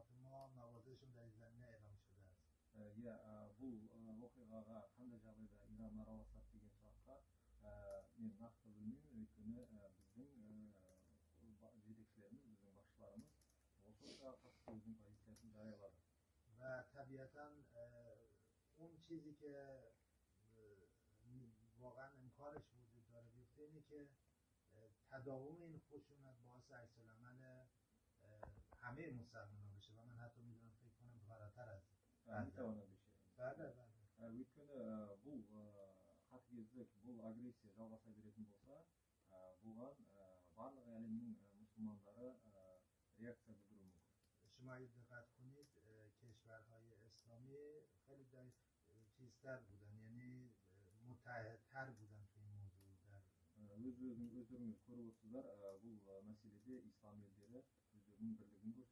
مقامات ما نوازششون در این زمینه اعلام شده است. иә бұл оқиғаға қандай жағдайда Иран араласады деген сұраққа мен нақты білмеймін, өйткені біздің жетекшілеріміз, біздің басшыларымыз осы оқиғаға қатысты өзінің позициясын жариялады. و طبیعتا اون چیزی که واقعا امکانش وجود داره بیفته اینه که تداوم این خشونت باعث عکس العمل همه مسلمان‌ها بشه و من حتی میدونم فکر کنم فراتر از میتواند بشه. بله өйткені бұл қатыгездік, бұл агрессия жалғаса беретін болса, бұған барлық әлемнің мұсылмандары реакция білдіруі мүмкін. شما دقت کنید کشورهای اسلامی خیلی چیزتر بودن، یعنی متحدتر بودن توی این موضوع. өздеріңіз көріп отырсыздар, бұл мәселеде ислам елдері өздерінің бірлігін